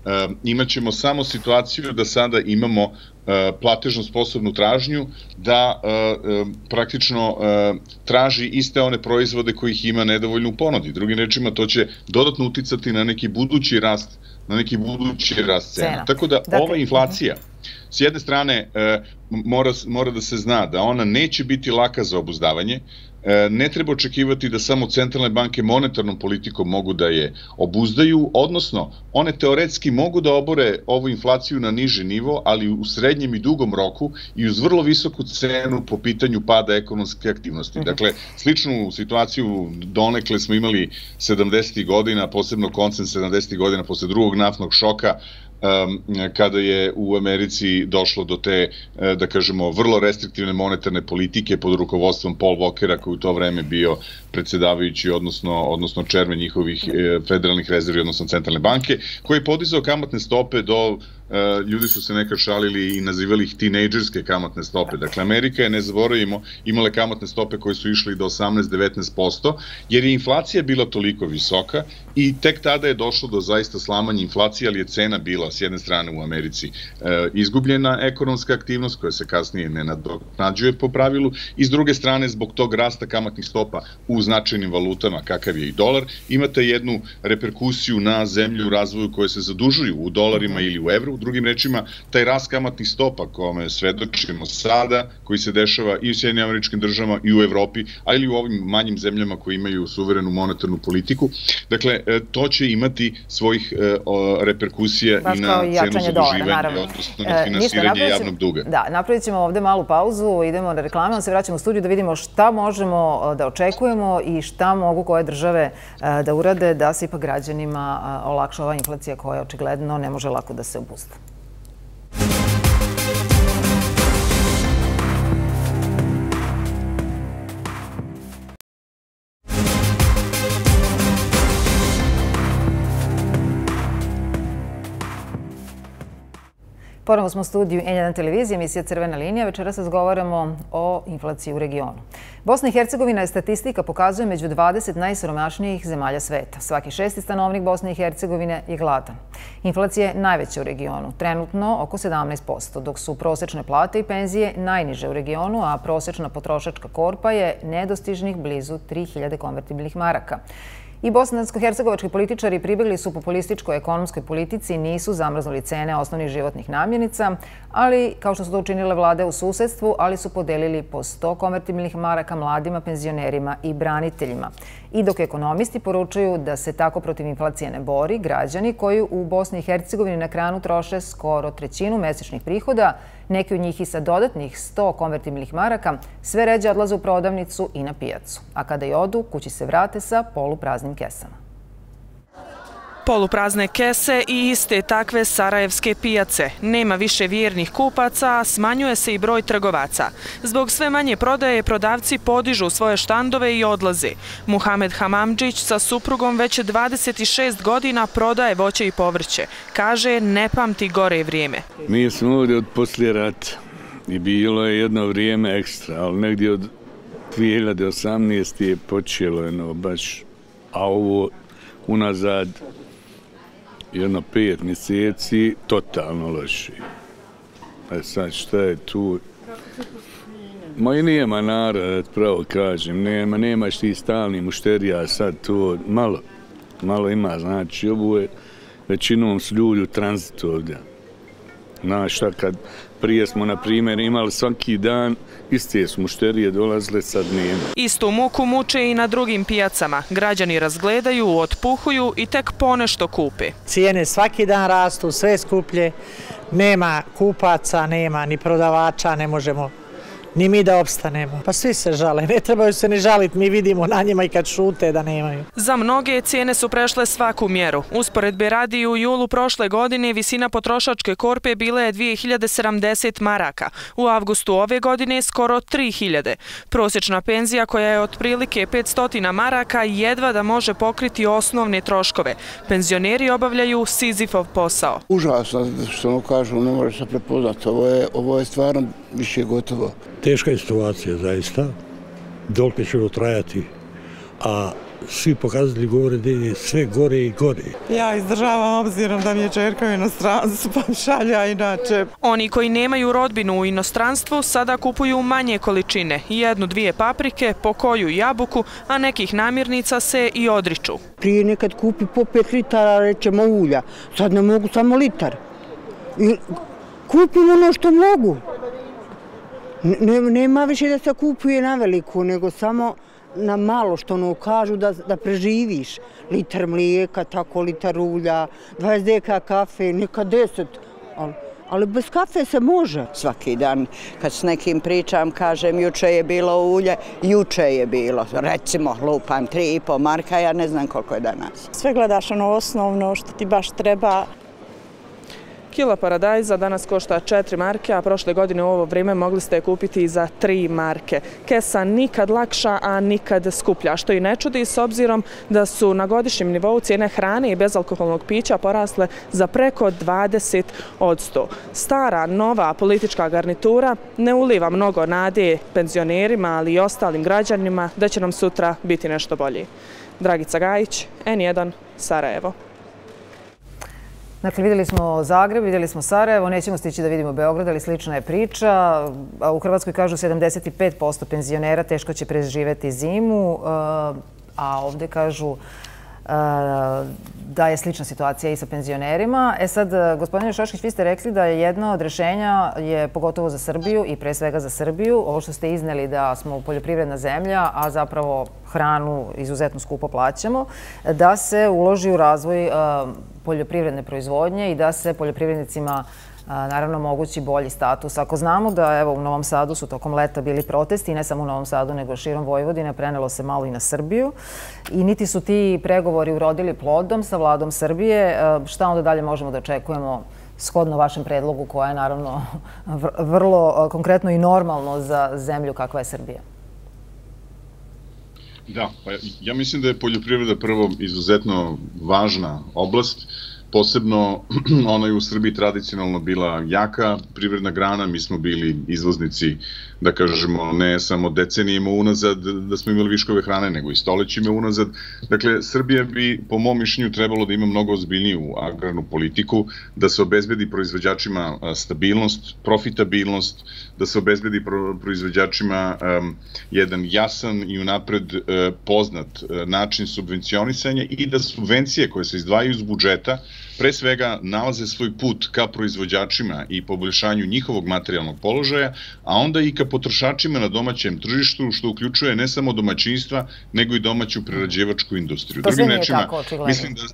Imaćemo samo situaciju da sada imamo platežno sposobnu tražnju da praktično traži iste one proizvode kojih ima nedovoljno u ponudi. Drugim rečima, to će dodatno uticati na neki budući rast cena. Tako da ova inflacija, s jedne strane, mora da se zna da ona neće biti laka za obuzdavanje, ne treba očekivati da samo centralne banke monetarnom politikom mogu da je obuzdaju, odnosno one teoretski mogu da obore ovu inflaciju na niži nivo, ali u srednjem i dugom roku i uz vrlo visoku cenu po pitanju pada ekonomske aktivnosti. Dakle, sličnu situaciju donekle smo imali 70. godina, posebno koncem 70. godina posle drugog naftnog šoka, kada je u Americi došlo do te, da kažemo, vrlo restriktivne monetarne politike pod rukovodstvom Paul Volckera, koji u to vreme bio predsedavajući, odnosno čermen njihovih federalnih rezervi, odnosno centralne banke, koji je podizao kamatne stope do, ljudi su se nekad šalili i nazivali ih tinejdžerske kamatne stope. Dakle, Amerika je, ne zaboravimo, imale kamatne stope koje su išli do 18-19%, jer je inflacija bila toliko visoka i tek tada je došlo do zaista slamanja inflacije, ali je cena bila s jedne strane u Americi izgubljena ekonomska aktivnost koja se kasnije ne nadoknađuje po pravilu i s druge strane zbog tog rasta kamatnih stopa u značajnim valutama kakav je i dolar, imate jednu reperkusiju na zemlju u razvoju koje se zadužuju u dolarima ili u evru. Drugim rečima, taj rast kamatnih stopa kome svedočimo sada, koji se dešava i u Sjedinjenim Američkim Državama i u Evropi, ali i u ovim manjim zemljama koji imaju suverenu monetarnu politiku. Dakle, to će imati svojih reperkusija i na cenu zaduživanja, odnosno na finansiranje javnog duga.
Da, napravit ćemo ovde malu pauzu, idemo na reklame, onda se vraćamo u studiju da vidimo šta možemo da očekujemo i šta mogu koje države da urade da se ipak građanima olakša ova inflacija koja očigledno ne može lako da se obuzda. Ponovno smo u studiju N1 televizije, emisija Crvena linija. Večeras razgovaramo o inflaciji u regionu. Bosna i Hercegovina je statistika pokazuje među 20 najsiromašnijih zemalja sveta. Svaki 6. stanovnik Bosne i Hercegovine je gladan. Inflacija je najveća u regionu, trenutno oko 17%, dok su prosečne plate i penzije najniže u regionu, a prosečna potrošačka korpa je nedostižnih blizu 3000 konvertibilnih maraka. I bosansko-hercegovački političari pribjegli su populističkoj ekonomskoj politici i nisu zamrznuli cene osnovnih životnih namirnica, ali kao što su to učinile vlade u susedstvu, ali su podelili po 100 konvertibilnih maraka mladima, penzionerima i braniteljima. I dok ekonomisti poručuju da se tako protiv inflacije ne bori, građani koji u Bosni i Hercegovini na kranu troše skoro trećinu mesečnih prihoda, neki od njih i sa dodatnih 100 konvertibilnih maraka, sve ređe odlaze u prodavnicu i na pijacu. A kada i odu, kući se vrate sa polupraznim kesama.
Poluprazne kese i iste takve sarajevske pijace. Nema više vjernih kupaca, a smanjuje se i broj trgovaca. Zbog sve manje prodaje, prodavci podižu svoje štandove i odlaze. Muhamed Hamamdžić sa suprugom već 26 godina prodaje voće i povrće. Kaže, ne pamti gore vrijeme.
Mi smo ovdje od poslije rata i bilo je jedno vrijeme ekstra, ali negdje od 2018. je počelo baš, a ovo unazad jedno 5 mjeseci totalno loši. Sad šta je tu? Ma i nema narod, pravo kažem, nemaš ti stalni mušterija, sad to malo ima, znači ovo je, većinom su ljudi u tranzitu ovdje. Znaš šta, kad prije smo, na primjer, imali svaki dan, iste su mušterije dolazile, sad nema.
Istu muku muče i na drugim pijacama. Građani razgledaju, otpuhuju i tek ponešto kupe.
Cijene svaki dan rastu, sve skuplje, nema kupaca, nema ni prodavača, ne možemo ni mi da opstanemo. Pa svi se žale, ne trebaju se ni žaliti, mi vidimo na njima i kad šute da nemaju.
Za mnoge cijene su prešle svaku mjeru. Usporedbe radi, u julu prošle godine visina potrošačke korpe bila je 2070 maraka. U avgustu ove godine skoro 3000. Prosječna penzija koja je otprilike 500 maraka jedva da može pokriti osnovne troškove. Penzioneri obavljaju Sizifov posao.
Užasno, što kažu, ne može se prepoznati. Ovo je stvarno više gotovo.
Teška je situacija, zaista. Dolke će ovo trajati, a svi pokazatelji govore da je sve gore i gore.
Ja izdržavam obzirom da mi je čerka u inostranstvu, pa šalja inače.
Oni koji nemaju rodbinu u inostranstvu sada kupuju manje količine, 1-2 paprike, po koju jabuku, a nekih namirnica se i odriču.
Prije nekad kupi po 5 litara, rećemo, ulja, sad ne mogu samo litar. Kupim ono što mogu. Nema više da se kupuje na veliku, nego samo na malo što ono kažu da preživiš. Litar mlijeka, tako litar ulja, 20 deka kafe, neka 10. Ali bez kafe se može.
Svaki dan kad s nekim pričam, kažem juče je bilo ulje, juče je bilo. Recimo, lupam 3,5 marka, ja ne znam koliko je danas.
Sve gledaš ono osnovno što ti baš treba.
Kila paradajza danas košta 4 marke, a prošle godine u ovo vrijeme mogli ste je kupiti i za 3 marke. Kesa nikad lakša, a nikad skuplja, što i ne čudi s obzirom da su na godišnjem nivou cijene hrane i bezalkoholnog pića porasle za preko 20%. Stara, nova politička garnitura ne uliva mnogo nade penzionerima, ali i ostalim građanima da će nam sutra biti nešto bolji. Dragica Gajić, N1, Sarajevo.
Dakle, vidjeli smo Zagreb, vidjeli smo Sarajevo, nećemo stići da vidimo Beograd, ali slična je priča. U Hrvatskoj kažu 75% penzionera teško će preživjeti zimu, a ovdje kažu da je slična situacija i sa penzionerima. Sad, gospodine Šoškić, vi ste rekli da je jedno od rješenja, je pogotovo za Srbiju i pre svega za Srbiju, ovo što ste izneli da smo poljoprivredna zemlja, a zapravo hranu izuzetno skupo plaćamo, da se uloži u razvoj poljoprivredne proizvodnje i da se poljoprivrednicima naravno omogući bolji status. Ako znamo da evo u Novom Sadu su tokom leta bili protesti, i ne samo u Novom Sadu nego širom Vojvodine, prenelo se malo i na Srbiju i niti su ti pregovori urodili plodom sa vladom Srbije, šta onda dalje možemo da očekujemo shodno vašem predlogu koja je naravno vrlo konkretno i normalno za zemlju kakva je Srbija?
Da, pa ja mislim da je poljoprivreda prvo izuzetno važna oblast. Posebno ona je u Srbiji tradicionalno bila jaka privredna grana, mi smo bili izvoznici, da kažemo, ne samo decenijima unazad da smo imali viškove hrane, nego i stolećima unazad. Dakle, Srbija bi, po mom mišljenju, trebalo da ima mnogo ozbiljniju agrarnu politiku, da se obezbedi proizvođačima stabilnost, profitabilnost, da se obezbedi proizvođačima jedan jasan i unapred poznat način subvencionisanja i da subvencije koje se izdvajaju iz budžeta pre svega nalaze svoj put ka proizvođačima i poboljšanju njihovog materijalnog položaja, a onda i ka potrošačima na domaćem tržištu, što uključuje ne samo domaćinstva, nego i domaću prerađivačku industriju.
To sve nije tako, očigledno.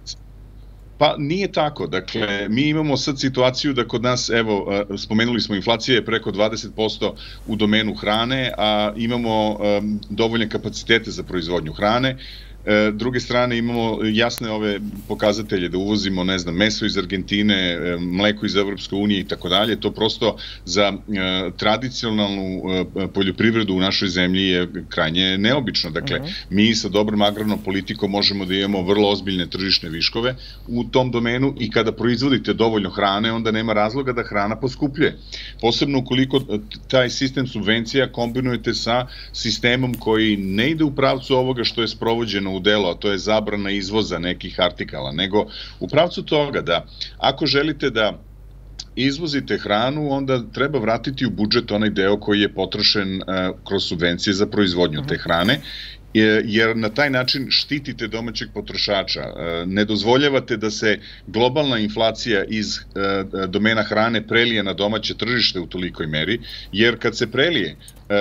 Pa nije tako. Dakle, mi imamo sad situaciju da kod nas, evo, spomenuli smo, inflacija je preko 20% u domenu hrane, a imamo dovoljne kapacitete za proizvodnju hrane. Druge strane imamo jasne ove pokazatelje da uvozimo, ne znam, meso iz Argentine, mleko iz Evropske unije i tako dalje. To prosto za tradicionalnu poljoprivredu u našoj zemlji je krajnje neobično. Dakle, mi sa dobrom agrarnom politikom možemo da imamo vrlo ozbiljne tržišne viškove u tom domenu i kada proizvodite dovoljno hrane, onda nema razloga da hrana poskupljuje. Posebno ukoliko taj sistem subvencija kombinujete sa sistemom koji ne ide u pravcu ovoga što je sprovođeno u delo, a to je zabrana izvoza nekih artikala, nego u pravcu toga da ako želite da izvozite hranu, onda treba vratiti u budžet onaj deo koji je potrošen kroz subvencije za proizvodnju te hrane, jer na taj način štitite domaćeg potrošača. Ne dozvoljavate da se globalna inflacija iz domena hrane prelije na domaće tržište u tolikoj meri, jer kad se prelije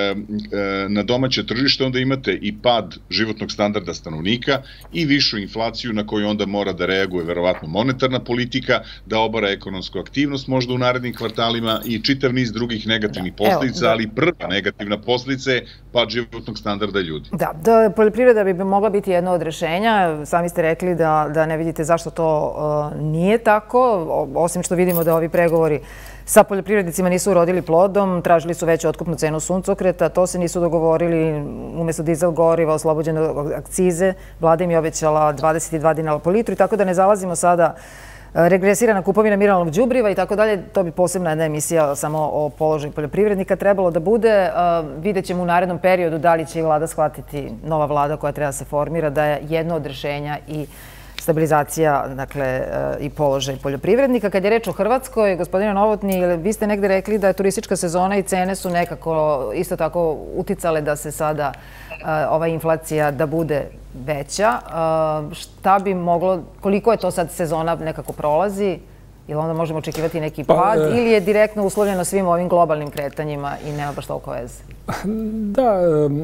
na domaće tržište, onda imate i pad životnog standarda stanovnika i višu inflaciju na koju onda mora da reaguje verovatno monetarna politika, da obara ekonomsku aktivnost možda u narednim kvartalima i čitav niz drugih negativnih posljedica, ali prva negativna posljedica je pad životnog standarda ljudi.
Da, poljoprivreda bi mogla biti jedno od rešenja. Sami ste rekli da ne vidite zašto to nije tako, osim što vidimo da ovi pregovori sa poljoprivrednicima nisu urodili plodom, tražili su veću otkupnu cenu suncokreta, to se nisu dogovorili, umesto dizel goriva oslobođene akcize, vlada im je obećala 22 dinara po litru i tako da ne zalazimo sada regresirana kupovina mineralnog đubriva i tako dalje. To bi posebna jedna emisija samo o položaju poljoprivrednika trebalo da bude. Vidjet ćemo u narednom periodu da li će i vlada shvatiti, nova vlada koja treba da se formira, da je jedno od rešenja i stabilizacija, dakle, i položaj poljoprivrednika. Kad je reč o Hrvatskoj, gospodine Novotni, vi ste negde rekli da je turistička sezona i cene su nekako isto tako uticale da se sada ova inflacija da bude veća. Šta bi moglo, koliko je to sad sezona nekako prolazi? Ili onda možemo očekivati neki pad ili je direktno uslovljeno svim ovim globalnim kretanjima i nema baš toliko veze?
Da,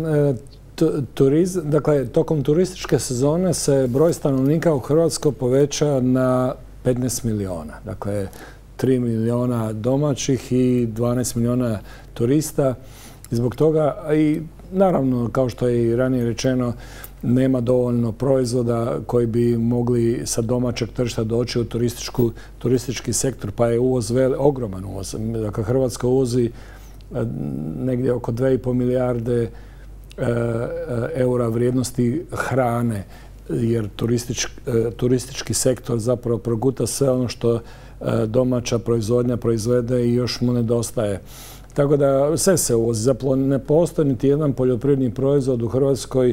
dakle, tokom turističke sezone se broj stanovnika u Hrvatskoj poveća na 15 miliona. Dakle, 3 miliona domaćih i 12 miliona turista. Zbog toga, i naravno, kao što je i ranije rečeno, nema dovoljno proizvoda koji bi mogli sa domaćeg tržišta doći u turistički sektor, pa je uvoz ogroman uvoz. Dakle, Hrvatska uvozi negdje oko 2,5 milijarde eura vrijednosti hrane, jer turistički sektor zapravo proguta sve ono što domaća proizvodnja proizvede i još mu nedostaje. Tako da sve se uvozi. Zapravo ne postoji niti jedan poljoprivredni proizvod u Hrvatskoj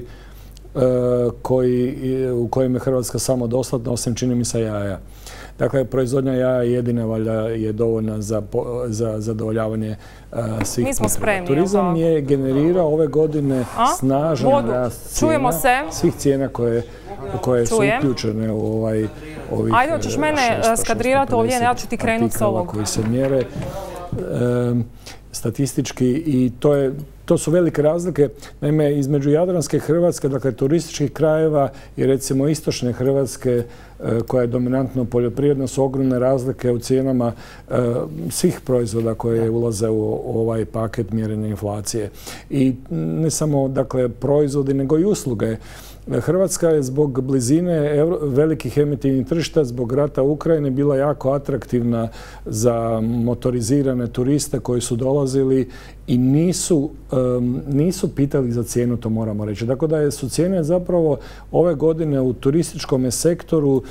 u kojem je Hrvatska samodostatna, osim čini mi se jaja. Dakle, proizvodnja jaja jedina valjda je dovoljna za zadovoljavanje svih potreba. Turizam je generirao ove godine snažan rast cijena, svih cijena koje su uključene u ovih 650
Ajde, hoćeš mene skadrirati ovdje, ja ću ti krenuti s ovog.
Koji se mjere statistički i to su velike razlike. Naime, između Jadranske Hrvatske, dakle turističkih krajeva i recimo istočne Hrvatske, koja je dominantno poljoprivredna, su ogromne razlike u cijenama svih proizvoda koje ulaze u ovaj paket mjerenja inflacije. I ne samo, dakle, proizvodi, nego i usluge. Hrvatska je zbog blizine velikih emitivnih tržišta, zbog rata u Ukrajini, bila jako atraktivna za motorizirane turiste koji su dolazili i nisu pitali za cijenu, to moramo reći. Tako da su cijene zapravo ove godine u turističkom sektoru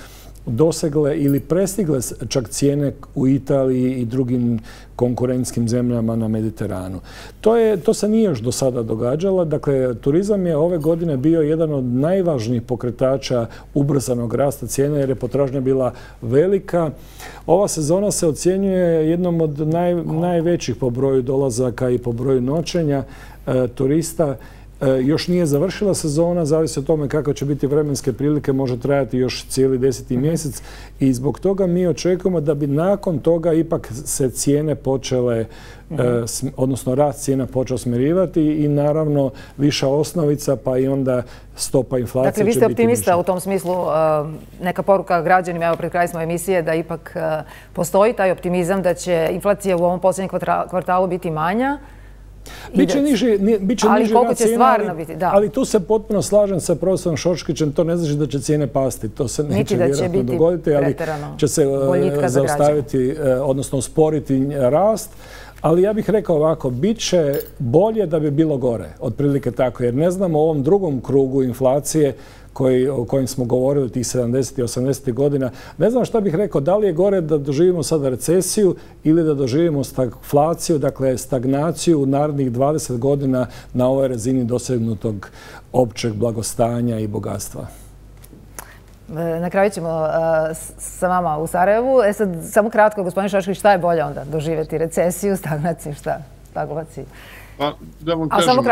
dosegle ili prestigle čak cijene u Italiji i drugim konkurentskim zemljama na Mediteranu. To se nije još do sada događalo. Dakle, turizam je ove godine bio jedan od najvažnijih pokretača ubrzanog rasta cijene jer je potražnja bila velika. Ova sezona se ocjenjuje jednom od najvećih po broju dolazaka i po broju noćenja turista. Još nije završila sezona, zavisi o tome kako će biti vremenske prilike, može trajati još cijeli 10. mjesec i zbog toga mi očekujemo da bi nakon toga ipak se cijene počele, odnosno rast cijena počeo smirivati i naravno viša osnovica pa i onda stopa inflacije će biti.
Dakle, vi ste optimista u tom smislu, neka poruka građanima, evo pred kraj smo emisije, da ipak postoji taj optimizam da će inflacija u ovom posljednjem kvartalu biti manja.
Biće niži
ali koliko će stvarno biti, da.
Ali tu se potpuno slažem sa profesorom Šoškićem, to ne znači da će cijene pasti, to se neće vjerojatno dogoditi, ali će se zaustaviti, odnosno usporiti rast. Ali ja bih rekao ovako, bit će bolje da bi bilo gore, otprilike tako, jer ne znamo u ovom drugom krugu inflacije o kojim smo govorili tih 70. i 80. godina. Ne znam šta bih rekao, da li je gore da doživimo sada recesiju ili da doživimo stagflaciju, dakle stagnaciju u narednih 20 godina na ovoj razini dosegnutog općeg blagostanja i bogatstva.
Na kraju ćemo sa vama u Sarajevu. Sad, samo kratko, gospodin Šoškić, šta je bolje onda? Doživjeti recesiju, stagnaciju, šta? Stagnaciju.
Pa, da vam kažem,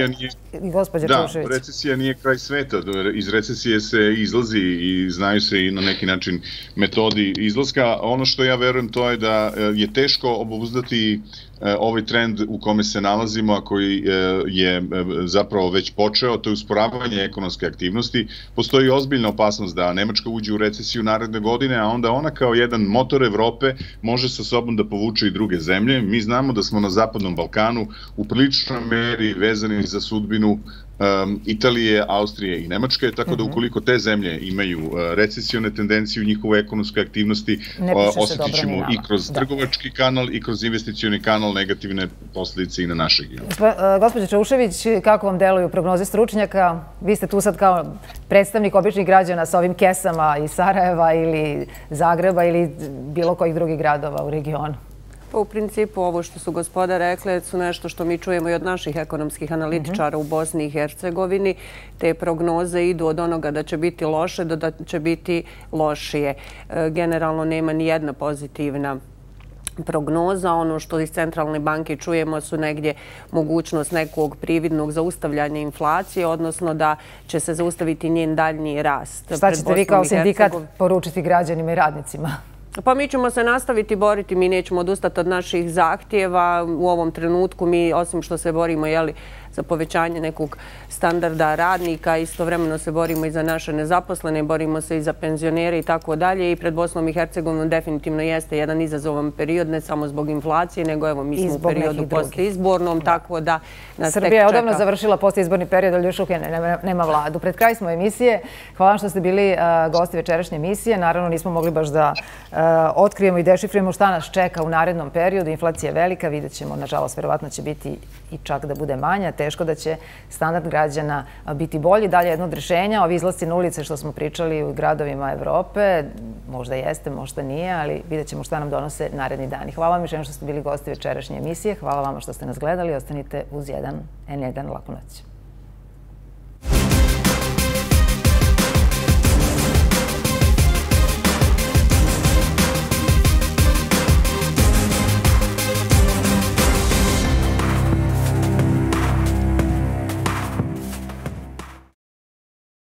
recesija nije kraj sveta. Iz recesije se izlazi i znaju se i na neki način metodi izlaska. Ono što ja verujem to je da je teško obuzdati ovaj trend u kome se nalazimo, a koji je zapravo već počeo, to je usporavanje ekonomske aktivnosti. Postoji ozbiljna opasnost da Nemačka uđe u recesiju naredne godine, a onda ona kao jedan motor Evrope može sa sobom da povuče i druge zemlje. Mi znamo da smo na Zapadnom Balkanu u priličnoj meri vezani za sudbinu Italije, Austrije i Nemačke, tako da ukoliko te zemlje imaju recesione tendencije u njihovoj ekonomskoj aktivnosti, osjetit ćemo i kroz trgovački kanal i kroz investicioni kanal negativne posljedice i na naš region.
Gospođo Čaušević, kako vam deluju prognoze stručnjaka? Vi ste tu sad kao predstavnik običnih građana sa ovim kesama iz Sarajeva ili Zagreba ili bilo kojih drugih gradova u regionu.
Pa u principu ovo što su gospoda rekle su nešto što mi čujemo i od naših ekonomskih analitičara u Bosni i Hercegovini. Te prognoze idu od onoga da će biti loše do da će biti lošije. Generalno nema ni jedna pozitivna prognoza. Ono što iz centralne banke čujemo su negdje mogućnost nekog prividnog zaustavljanja inflacije, odnosno da će se zaustaviti njen daljnji rast.
Šta ćete vi kao sindikat poručiti građanima i radnicima?
Pa mi ćemo se nastaviti boriti, mi nećemo odustati od naših zahtjeva. U ovom trenutku mi, osim što se borimo za povećanje nekog standarda radnika, istovremeno se borimo i za naše nezaposlene, borimo se i za penzionere i tako dalje. I pred Bosnom i Hercegovinom definitivno jeste jedan izazovan period, ne samo zbog inflacije, nego evo mi smo u periodu postizbornom, tako da nas tek čeka.
Srbija je odavno završila postizborni period, ali još uvijek nema vladu. Pred kraj smo emisije. Hvala vam što ste bili gosti večerašnje emisije. Naravno nismo mogli baš da otkrijemo i dešifrujemo šta nas čeka u narednom periodu. Inflacija je velika, vidjet ćemo, nažalost, verovatno će biti i čak da bude manja. Teško da će standard građana biti bolji. Dalje jedno od rješenja, ovi izlasci na ulice što smo pričali u gradovima Evrope, možda jeste, možda nije, ali vidjet ćemo šta nam donose naredni dani. Hvala vam još jednom što ste bili gosti večerašnje emisije. Hvala vam što ste nas gledali. Ostanite uz N1. Laku noć.